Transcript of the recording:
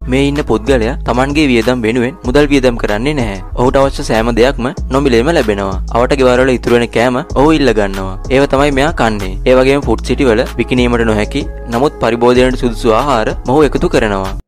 මේ ඉන්න පුද්ගලයා Tamanගේ වියදම් වෙනුවෙන් මුදල් වියදම් කරන්නේ නැහැ. ඔහුට අවශ්‍ය සෑම දෙයක්ම නොමිලේම ලැබෙනවා. අවට ගෙවල් වල ඉතුරු වෙන කෑම ඔහු ඉල්ල ගන්නවා. ඒව තමයි මෙයා කන්නේ. ඒ වගේම ෆුඩ් සිටි වල විකිණීමට නොහැකි නමුත් පරිභෝජනයට සුදුසු ආහාර මොහු එකතු කරනවා.